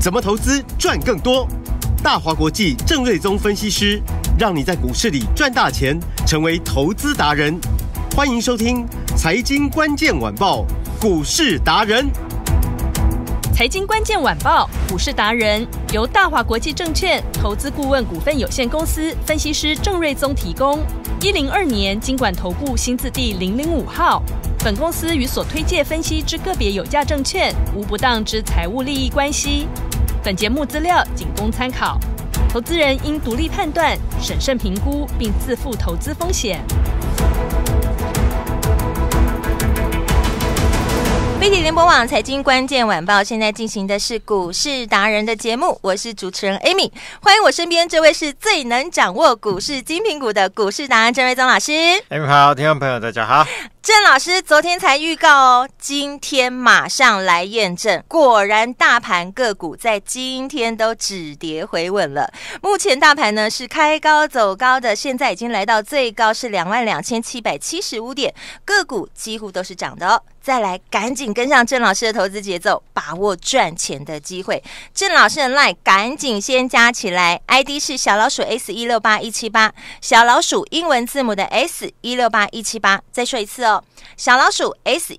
怎么投资赚更多？大华国际郑瑞宗分析师，让你在股市里赚大钱，成为投资达人。欢迎收听《财经关键晚报》股市达人。 财经关键晚报股市达人由大华国际证券投资顾问股份有限公司分析师郑瑞宗提供。102年金管投顾新字第005号。本公司与所推介分析之个别有价证券无不当之财务利益关系。本节目资料仅供参考，投资人应独立判断、审慎评估，并自负投资风险。 飞碟联播网财经关键晚报现在进行的是股市达人的节目，我是主持人 Amy， 欢迎我身边这位是最能掌握股市精品股的股市达人郑瑞宗老师。 Amy 好，听众朋友大家好。 郑老师昨天才预告哦，今天马上来验证，果然大盘个股在今天都止跌回稳了。目前大盘呢是开高走高的，现在已经来到最高是22,775点，个股几乎都是涨的哦。再来赶紧跟上郑老师的投资节奏，把握赚钱的机会。郑老师的 LINE 赶紧先加起来， ID 是小老鼠 S168178， 小老鼠英文字母的 S168178， 再说一次哦，小老鼠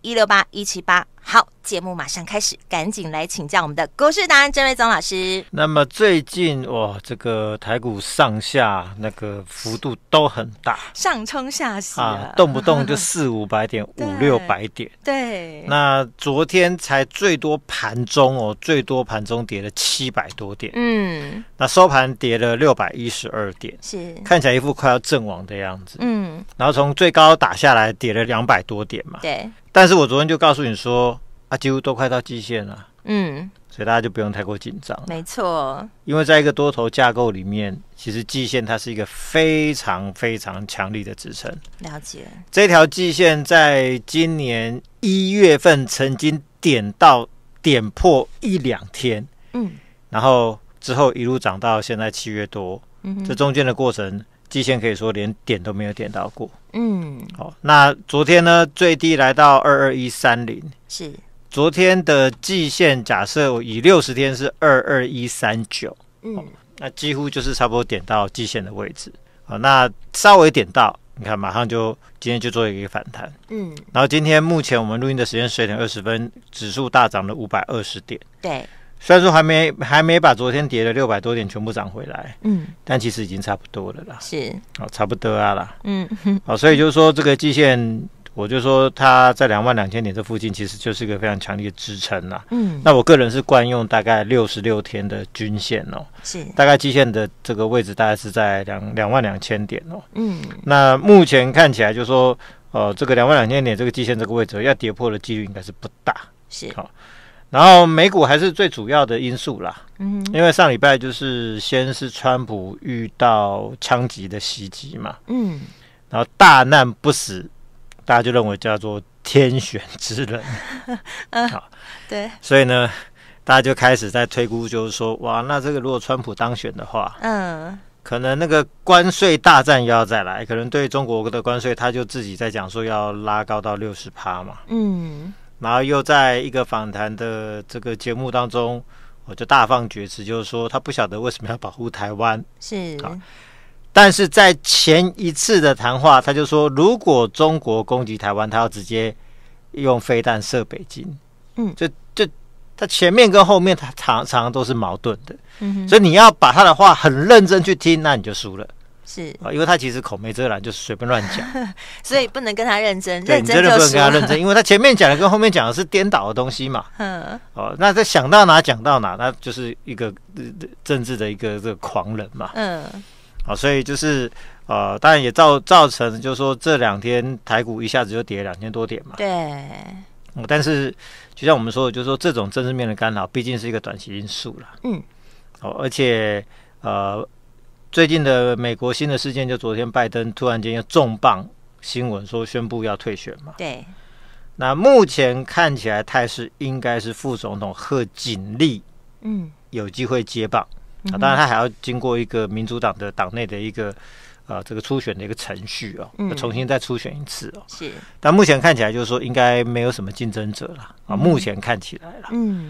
S168178。好，节目马上开始，赶紧来请教我们的股市达人郑瑞宗老师。 那么最近这个台股上下那个幅度都很大， 上冲下洗动不动就400-500点500-600点。 对， 那昨天才最多盘中最多盘中跌了700多点，那收盘跌了612点，是看起来一副快要阵亡的样子，然后从最高打下来跌了200多点嘛， 对。 但是我昨天就告诉你说几乎都快到季线了，所以大家就不用太过紧张。 没错， 因为在一个多头架构里面，其实季线它是一个非常非常强力的支撑。 了解， 这条季线在今年1月份曾经点破1-2天，然后之后一路涨到现在7月多，这中间的过程，季线可以说连点都没有点到过。好，那昨天呢，最低来到22130，是昨天的季线，假设以60天是22139，那几乎就是差不多点到季线的位置。好，那稍微点到，你看马上就今天就做一个反弹，然后今天目前我们录音的时间10点20分，指数大涨了520点，对。虽然说还没把昨天跌的600多点全部涨回来，但其实已经差不多了啦，是，差不多啦，所以就是说这个季线，我就说它在22,000点这附近，其实就是一个非常强力的支撑啦，那我个人是惯用大概66天的均线是，大概季线的这个位置大概是在22,000点那目前看起来就是说，这个22,000点这个季线这个位置要跌破的几率应该是不大，是，好。然后美股还是最主要的因素啦，因为上礼拜就是先是川普遇到枪击的袭击嘛，然后大难不死，大家就认为叫做天选之人，好，对，所以呢，大家就开始在推估，就是说，哇，那这个如果川普当选的话，可能那个关税大战又要再来，可能对中国的关税，他就自己在讲说要拉高到60%嘛，然后又在一个访谈的这个节目当中，我就大放厥词，就是说他不晓得为什么要保护台湾，是，但是在前一次的谈话，他就说，如果中国攻击台湾，他要直接用飞弹射北京，就他前面跟后面他常常都是矛盾的，所以你要把他的话很认真去听，那你就输了。是，因为他其实口没遮拦，就是随便乱讲， 所以不能跟他认真， 认真就不能跟他认真，因为他前面讲的跟后面讲的是颠倒的东西嘛。那他想到哪讲到哪，那就是一个政治的一个这个狂人嘛。所以就是当然也造成就是说这2天台股一下子就跌了2000多点嘛。对。但是就像我们说的，就是说这种政治面的干扰，毕竟是一个短期因素啦。而且最近的美国新的事件，就昨天拜登突然间又重磅新闻说宣布要退选嘛。对。那目前看起来态势应该是副总统贺锦丽有机会接棒。当然他还要经过一个民主党的党内的一个这个初选的一个程序重新再初选一次是。但目前看起来就是说应该没有什么竞争者了目前看起来了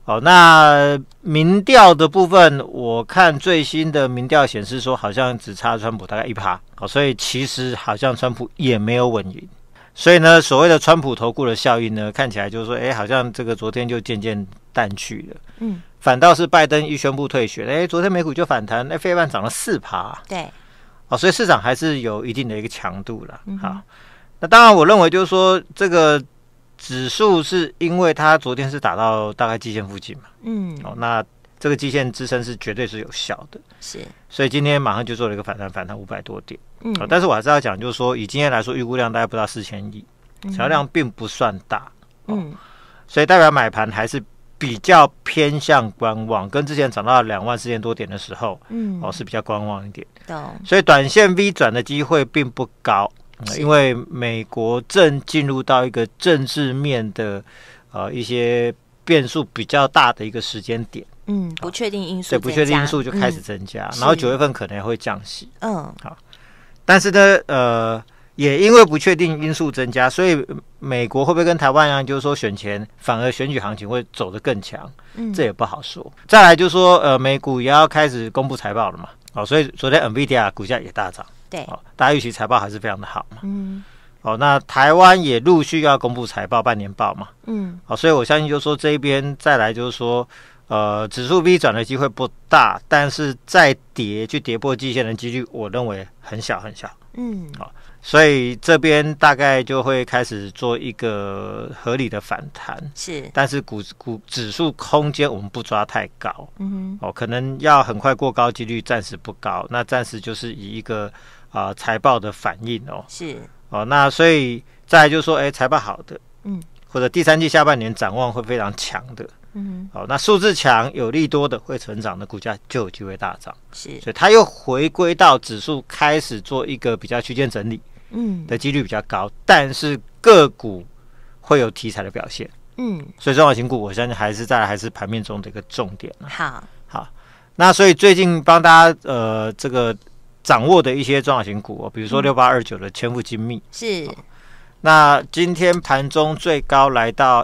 那民调的部分，我看最新的民调显示说，好像只差川普大概1%，所以其实好像川普也没有稳赢。所以呢，所谓的川普投顾的效应呢，看起来就是说，好像这个昨天就渐渐淡去了。反倒是拜登一宣布退选，昨天美股就反弹，费半涨了4%。 对， 所以市场还是有一定的一个强度了。好，那当然，我认为就是说这个。指数是因为它昨天是打到大概季线附近嘛，那这个季线支撑是绝对是有效的，是，所以今天马上就做了一个反弹500多点，但是我还是要讲，就是说以今天来说，预估量大概不到4000亿，成交量并不算大，所以代表买盘还是比较偏向观望，跟之前涨到24000多点的时候，是比较观望一点，所以短线 V 转的机会并不高。因为美国正进入到一个政治面的一些变数比较大的一个时间点， 不确定因素， 对，不确定因素就开始增加，然后9月份可能也会降息，好，但是呢，也因为不确定因素增加，所以美国会不会跟台湾一样，就是说选前反而选举行情会走得更强，这也不好说。再来就是说，美股也要开始公布财报了嘛，所以昨天 NVIDIA 股价也大涨。对，大家预期财报还是非常的好嘛。那台湾也陆续要公布财报、半年报嘛。所以我相信就是说这一边再来就是说，指数 V 转的机会不大，但是再跌去跌破季线的几率，我认为很小很小。所以这边大概就会开始做一个合理的反弹，是，但是股指数空间我们不抓太高，可能要很快过高几率暂时不高，那暂时就是以一个财报的反应是，那所以再来就是说，财报好的，或者第三季下半年展望会非常强的。那数字强有利多的会成长的股价就有机会大涨，是，所以它又回归到指数开始做一个比较区间整理，的几率比较高，但是个股会有题材的表现，所以中小型股我相信还是盘面中的一个重点。好，那所以最近帮大家这个掌握的一些中小型股比如说6829的千富精密是。那今天盘中最高来到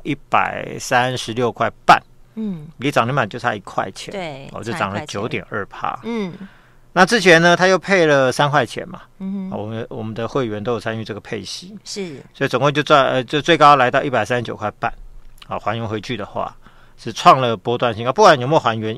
136块半，离涨停板就差1块钱，对，就涨了9.2%。那之前呢，他又配了3块钱嘛，我们的会员都有参与这个配息，是，所以总共就就最高来到139块半，还原回去的话是创了波段新高，不管有没有还原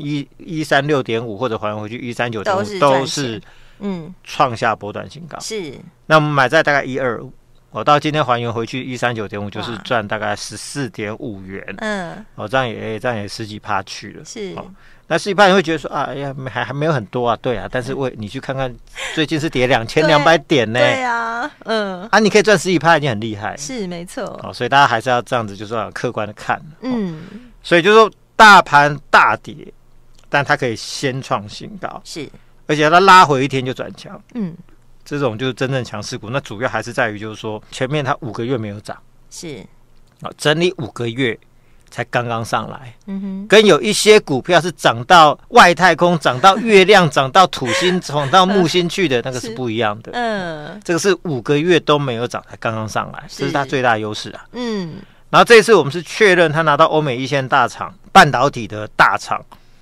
136.5或者还原回去139.5，都是创下波段新高，是。那我们买在大概125。到今天还原回去139.5，就是赚大概14.5元，这样也10几%去了，是。那10几%你会觉得说哎呀，还没有很多啊，对啊，但是你去看看最近是跌2200点呢，对啊，你可以赚10几%已经很厉害，是没错，所以大家还是要这样子，就是要客观的看，所以就是说大盘大跌，但它可以先创新高，是，而且它拉回一天就转强，这种就是真正强势股，那主要还是在于就是说前面它5个月没有涨，是，整理5个月才刚刚上来，跟有一些股票是涨到外太空、涨到月亮、涨到土星、涨到木星去的那个是不一样的，这个是5个月都没有涨才刚刚上来，这是它最大的优势啊，然后这一次我们是确认他拿到欧美一线大厂半导体的大厂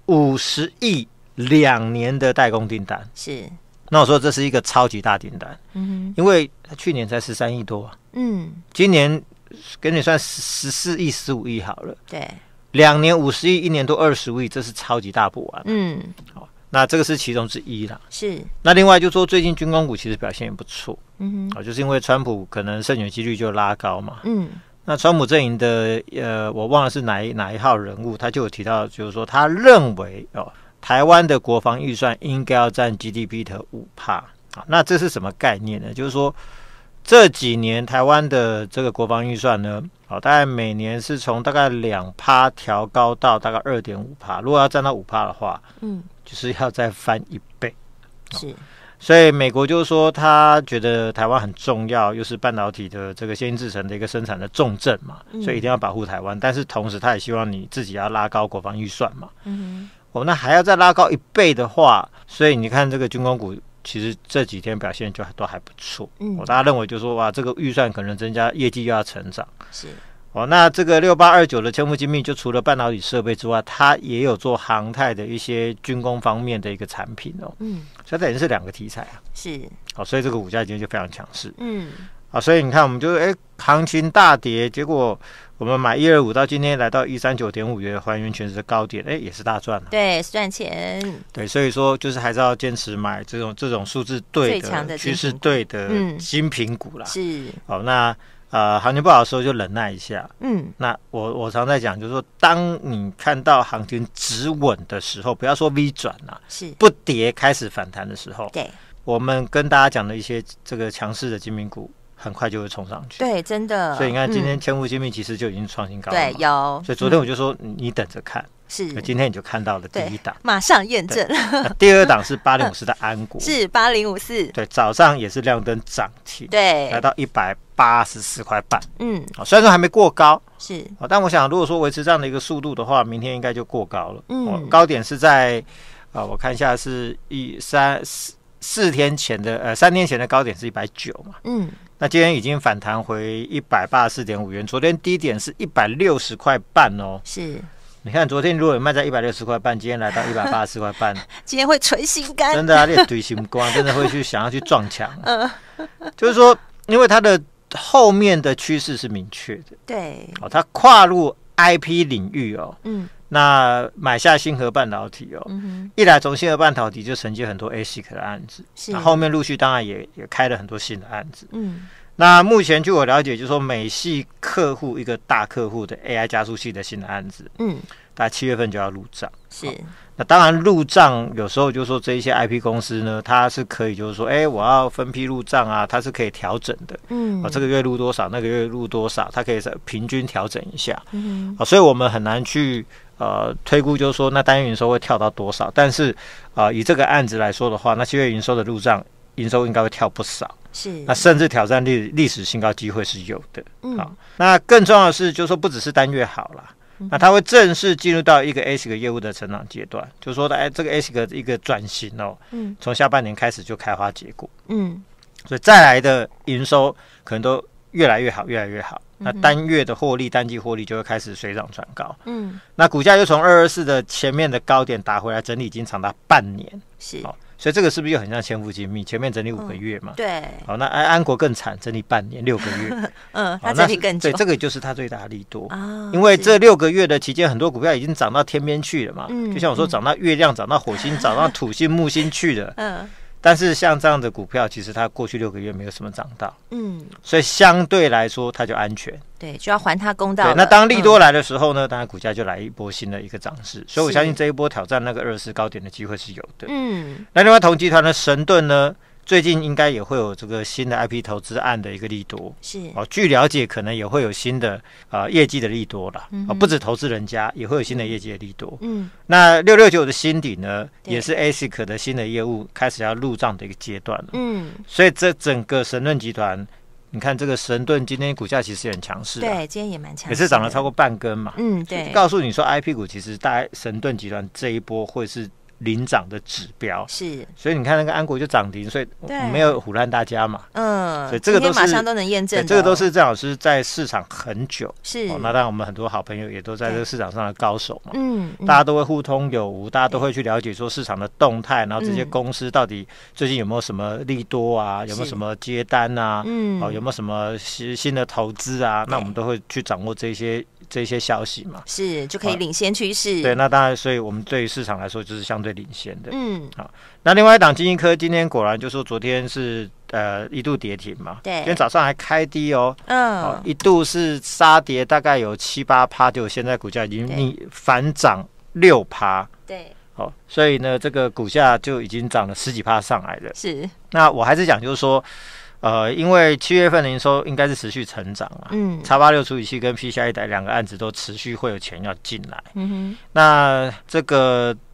50亿2年的代工订单，是。那我说这是一个超级大订单，因为去年才13亿多，今年给你算14亿、15亿好了，对，2年50亿，1年多25亿，这是超级大补完，好，那这个是其中之一啦，是。那另外就说最近军工股其实表现也不错，就是因为川普可能胜选几率就拉高嘛，那川普阵营的我忘了是哪一号人物，他就有提到，就是说他认为台湾的国防预算应该要占 GDP 的5%，那这是什么概念呢？就是说这几年台湾的这个国防预算呢，大概每年是从大概2%调高到大概 2.5%， 如果要占到5%的话，就是要再翻1倍，是。所以美国就是说他觉得台湾很重要，又是半导体的这个先进制程的一个生产的重镇嘛，所以一定要保护台湾，但是同时他也希望你自己要拉高国防预算嘛，那还要再拉高1倍的话，所以你看这个军工股其实这几天表现就都还不错，大家认为就是说哇，这个预算可能增加，业绩又要成长，是， 那这个6829的千富精密就除了半导体设备之外，它也有做航太的一些军工方面的一个产品哦。所以等于是2个题材啊。是。所以这个股价今天就非常强势。所以你看，我们就行情大跌，结果我们买125到今天来到139.5元，还原全值的高点，也是大赚了。 对，是赚钱。对， 所以说就是还是要坚持买这种数字对的、趋势对的精品股啦。是。那行情不好的时候就忍耐一下。那我常在讲，就是说，当你看到行情止稳的时候，不要说 V 转啦，是不跌开始反弹的时候，对，我们跟大家讲的一些这个强势的精品股。很快就会冲上去， 对，真的。 所以你看，今天千富精密其实就已经创新高了， 对，有。 所以昨天我就说，你等着看，是。今天你就看到了第一档， 马上验证。 第2档是8054的安国， 是8054， 对，早上也是亮灯涨停，对，来到184块半，虽然说还没过高，是，但我想如果说维持这样的一个速度的话，明天应该就过高了，高点是在我看一下是3天前的高点是190嘛，那今天已经反弹回184.5元，昨天低点是160块半哦。是，你看昨天如果有卖在160块半，今天来到184块半， 今天会捶心肝， 真的啊，你捶心肝，真的会去想要去撞墙。就是说，因为它的后面的趋势是明确的，对，它跨入 IP 领域哦，那买下星河半导体哦，一来从星河半导体就承接很多 ASIC 的案子，那后面陆续当然也开了很多新的案子。那目前据我了解，就是说美系客户一个大客户的 AI 加速器的新的案子，大概7月份就要入账。是，那当然入账有时候就是说这一些 IP 公司呢，它是可以就是说，我要分批入账啊，它是可以调整的。这个月入多少，那个月入多少，它可以平均调整一下。所以我们很难去推估，就是说那单月营收会跳到多少。但是以这个案子来说的话，那7月营收的入账营收应该会跳不少。是，那甚至挑战历史新高机会是有的。那更重要的是，就是说不只是单月好啦。那它会正式进入到一个 ASIC 业务的成长阶段，就是说，这个 ASIC 的一个转型哦，从下半年开始就开花结果，所以再来的营收可能都越来越好，越来越好。那单月的获利、单季获利就会开始水涨船高。那股价又从224的前面的高点打回来，整理已经长达半年，是。所以这个是不是又很像千富精密？前面整理5个月嘛，对。好，那安国更惨，整理半年6个月， 它整理更久。 对，这个就是它最大的利多啊。因为这6个月的期间，很多股票已经涨到天边去了嘛。就像我说，涨到月亮、涨到火星、涨到土星、木星去了。但是像这样的股票，其实它过去6个月没有什么涨到，所以相对来说它就安全， 对，就要还它公道了。 对，那当利多来的时候呢，当然股价就来一波新的一个涨势，所以我相信这一波挑战那个24高点的机会是有的。那另外同集团的神盾呢，最近应该也会有这个新的 IP 投资案的一个利多，是据了解可能也会有新的业绩的利多啦，不止投资人家也会有新的业绩的利多。那669的新鼎呢，也是 ASIC 的新的业务开始要入账的一个阶段了。所以这整个神盾集团，你看这个神盾今天股价其实也很强势， 对，今天也蛮强势， 也是涨了超过半根嘛。 对， 告诉你说 IP 股其实大概神盾集团这一波会是领涨的指标，是，所以你看那个安国就涨停，所以没有唬烂大家嘛，所以这个都是马上都能验证， 这个都是郑老师在市场很久，是，那当然我们很多好朋友也都在这个市场上的高手嘛，大家都会互通有无，大家都会去了解说市场的动态，然后这些公司到底最近有没有什么利多啊，有没有什么接单啊，有没有什么新的投资啊，那我们都会去掌握这些消息嘛， 是，就可以领先趋势。 对，那当然，所以我们对于市场来说就是相对领先的。好，那另外一档金一科今天果然就说昨天是一度跌停嘛，对，今天早上还开低哦，一度是杀跌大概有7-8%，就现在股价已经反涨6%，对，好，所以呢这个股价就已经涨了10几%上来了。是，那我还是讲就是说。因为7月份的营收应该是持续成长啊，X86处理器跟 PCIe 2个案子都持续会有钱要进来。那这个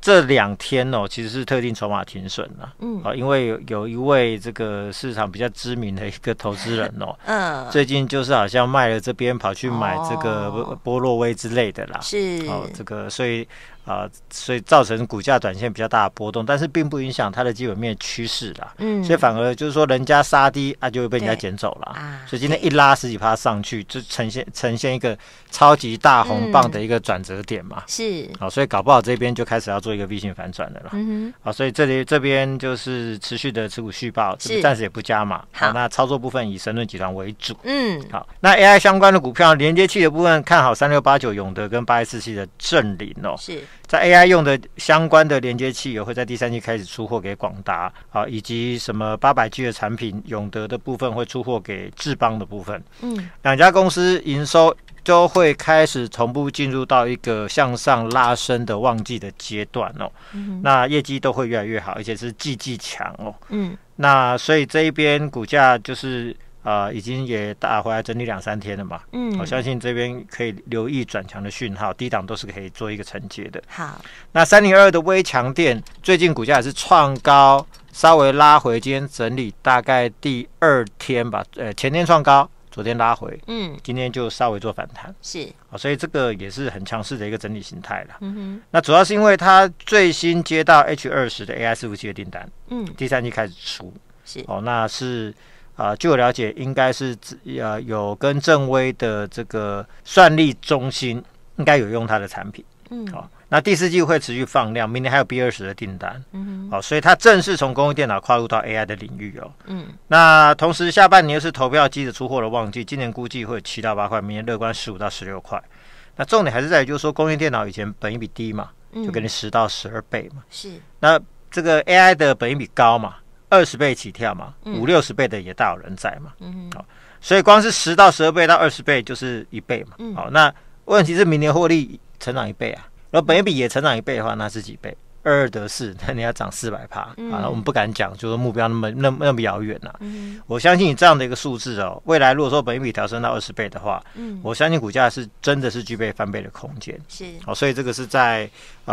这2天哦，其实是特定筹码停损了，因为有一位这个市场比较知名的一个投资人哦，最近就是好像卖了这边跑去买这个波洛威之类的啦， 是这个所以造成股价短线比较大的波动，但是并不影响它的基本面趋势啦，所以反而就是说人家杀低就会被人家捡走了，所以今天一拉10几%上去，就呈现一个超级大红棒的一个转折点嘛， 是所以搞不好这边就开始要做一个 V 型反转的了，所以这边就是持续的持股续报，暂时也不加码，好，那操作部分以神盾集团为主，好，那 AI 相关的股票连接器的部分看好3689永德跟8147的正霖哦， 是在 AI 用的相关的连接器也会在第3季开始出货给广达，以及什么800G 的产品，永德的部分会出货给智邦的部分。2家公司营收都会开始同步进入到一个向上拉升的旺季的阶段哦。那业绩都会越来越好，而且是季强哦。那所以这一边股价就是已经也打回来整理2-3天了嘛，我相信这边可以留意转强的讯号，低档都是可以做一个承接的。 好， 那302的微强电最近股价也是创高，稍微拉回，今天整理大概第2天吧，前天创高，昨天拉回，今天就稍微做反弹， 是， 所以这个也是很强势的一个整理形态了。那主要是因为它最新接到 H20 的 AI 伺服器的订单，第3季开始出， 是，那是。据我了解，应该是有跟正威的这个算力中心应该有用它的产品，那第4季会持续放量，明年还有 B20 的订单，所以它正式从工业电脑跨入到 AI 的领域哦，那同时下半年又是投票机的出货的旺季，今年估计会有7到8块，明年乐观15到16块。那重点还是在于，就是说工业电脑以前本益比低嘛，就给你10到12倍嘛， 是， 那这个 AI 的本益比高嘛。20倍起跳嘛，50-60倍的也大有人在嘛，所以光是10到12倍到20倍就是1倍嘛，好，那问题是明年获利成长1倍啊，然后本益比也成长1倍的话，那是几倍？22得4，那你要涨400%，我们不敢讲，就是目标那么遥远呐。我相信你这样的一个数字哦，未来如果说本益比调升到20倍的话，我相信股价是真的是具备翻倍的空间。 是， 所以这个是在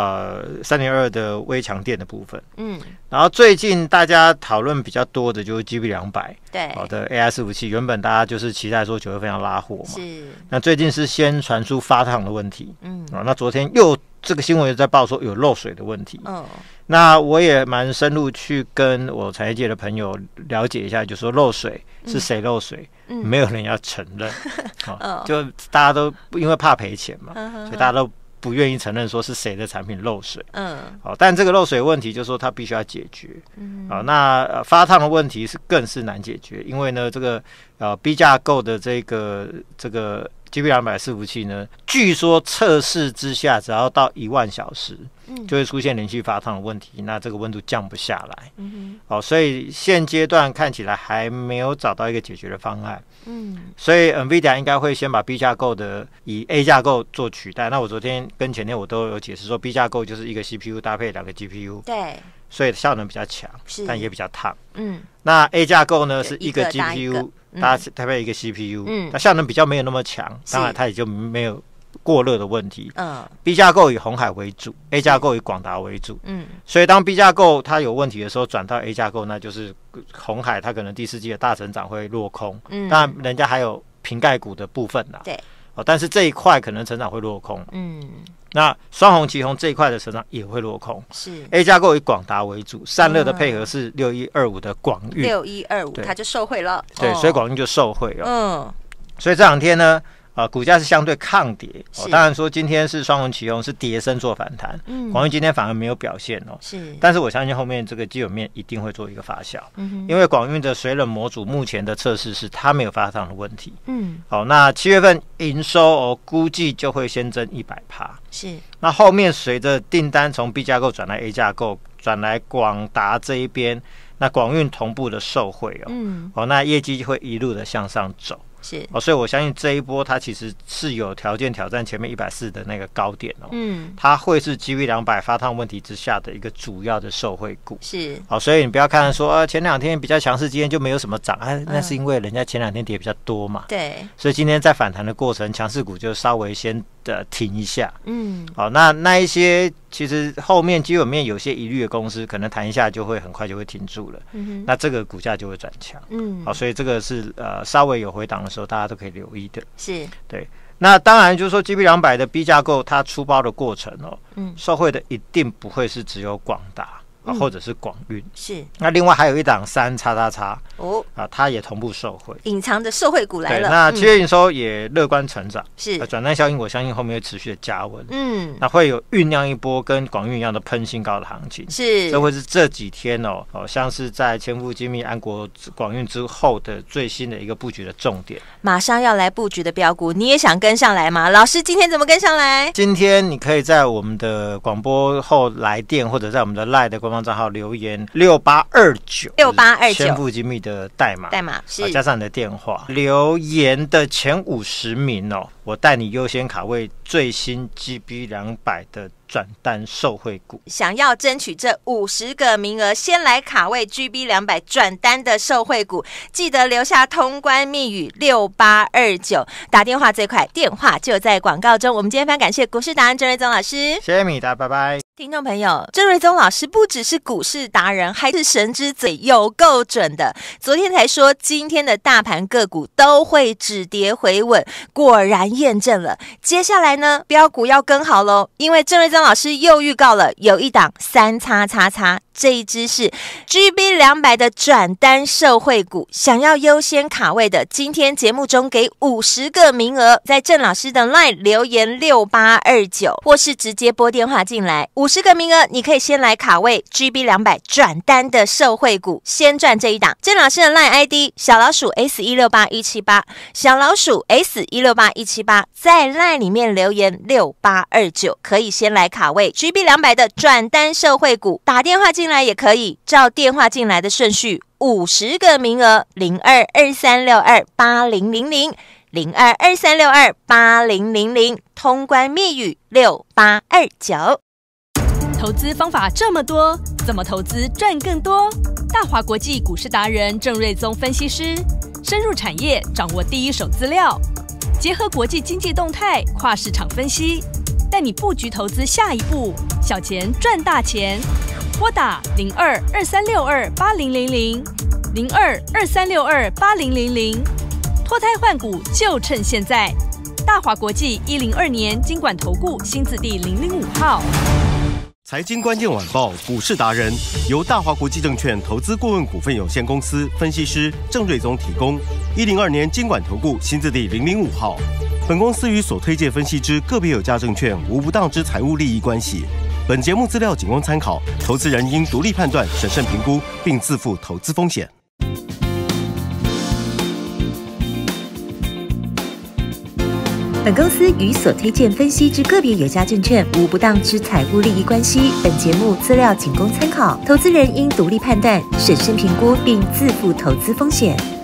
302的微强电的部分。然后最近大家讨论比较多的就是 GB200， 对， 的 AI 伺服器，原本大家就是期待说9月份要拉货嘛， 是， 那最近是先传出发烫的问题，那昨天又这个新闻在报说有漏水的问题，那我也蛮深入去跟我产业界的朋友了解一下，就说漏水是谁漏水，没有人要承认，就大家都因为怕赔钱嘛，所以大家都不愿意承认说是谁的产品漏水，但这个漏水问题就是说它必须要解决，那发烫的问题更是难解决，因为呢这个B 架构的这个GB200 伺服器呢，据说测试之下只要到1万小时，就会出现连续发烫的问题，那这个温度降不下来，所以现阶段看起来还没有找到一个解决的方案，所以 NVIDIA 应该会先把 B 架构的以 A 架构做取代。那我昨天跟前天我都有解释说 ，B 架构就是一个 CPU 搭配2个 GPU， 对， 所以效能比较强，但也比较烫。那 A 架构呢是一个 GPU。搭配一个 CPU， 它效能比较没有那么强，当然它也就没有过热的问题。B 架构以鸿海为主 ，A 架构以广达为主。所以当 B 架构它有问题的时候，转到 A 架构，那就是鸿海它可能第4季的大成长会落空。当然人家还有瓶盖股的部分啦， 对， 但是这一块可能成长会落空。那双鸿、奇宏这一块的成长也会落空。 是 A 架构以广达为主，散热的配合是6125的广运 ，6125它就受惠了。 对，所以广运就受惠哦。所以这2天呢，股价是相对抗跌。当然说今天是双鸿、奇宏是跌升做反弹，广运今天反而没有表现哦。但是我相信后面这个基本面一定会做一个发酵，因为广运的水冷模组目前的测试是它没有发烫的问题。那7月份营收估计就会先增100%。 是， 那后面随着订单从 B 架构转来 A 架构，转来广达这一边，那广运同步的受惠那业绩会一路的向上走。 是所以我相信这一波它其实是有条件挑战前面140的那个高点它会是 GB200 发烫问题之下的一个主要的受惠股。 是所以你不要看说前2天比较强势，今天就没有什么涨那是因为人家前2天跌比较多嘛。 对， 所以今天在反弹的过程，强势股就稍微先停一下。好，那一些其实后面基本面有些疑虑的公司，可能谈一下就会很快就会停住了。那这个股价就会转强。好，所以这个是稍微有回档的时候，大家都可以留意的。 是， 对。那当然就是说 GB200 的 B 架构它出包的过程受惠的一定不会是只有广达。或者是广运是， 那另外还有一档3XXX它也同步受惠， 隐藏的受惠股来了。 那7月营收也乐观成长， 是转单效应，我相信后面会持续的加温，那会有酝酿一波跟广运一样的喷新高的行情， 是， 这会是这几天像是在千富精密、安国、广运之后的最新的一个布局的重点， 马上要来布局的标股，你也想跟上来吗？老师今天怎么跟上来？ 今天你可以在我们的广播后来电，或者在我们的 LINE 的官方账号留言6829千富精密的代码是加上你的电话，留言的前50名我带你优先卡位最新 GB200 的转单受惠股， 想要争取这50个名额，先来卡位 GB200 转单的受惠股，记得留下通关密语6829，打电话最快，电话就在广告中。我们今天非常感谢股市达人郑瑞宗老师， 谢谢米达，拜拜。 听众朋友，郑瑞宗老师不只是股市达人，还是神之嘴，有够准的。昨天才说今天的大盘个股都会止跌回稳，果然验证了。接下来呢，标股要跟好咯，因为郑瑞宗老师又预告了有一档3XXX，这一支是 GB200 的转单受惠股，想要优先卡位的，今天节目中给50个名额，在郑老师的 LINE 留言6829，或是直接拨电话进来，50个名额，你可以先来卡位 GB200 转单的受惠股，先赚这一档。郑老师的 LINE ID 小老鼠 S168178，小老鼠 S168178，在 LINE 里面留言6829，可以先来卡位 GB200 的转单受惠股，打电话进来也可以，照电话进来的顺序，50个名额0223628000。0223628000，通关密语6829。 投资方法这么多，怎么投资赚更多？大华国际股市达人郑瑞宗分析师，深入产业，掌握第一手资料，结合国际经济动态，跨市场分析，带你布局投资下一步，小钱赚大钱。拨打0223628000，0223628000，脱胎换骨就趁现在。大华国际102年金管投顾新字第005号。 财经关键晚报股市达人由大华国际证券投资顾问股份有限公司分析师郑瑞宗提供。102年金管投顾新字第005号。本公司与所推介分析之个别有价证券无不当之财务利益关系。本节目资料仅供参考，投资人应独立判断、审慎评估，并自负投资风险。 本公司与所推荐分析之个别有价证券无不当之财务利益关系。本节目资料仅供参考，投资人应独立判断、审慎评估，并自负投资风险。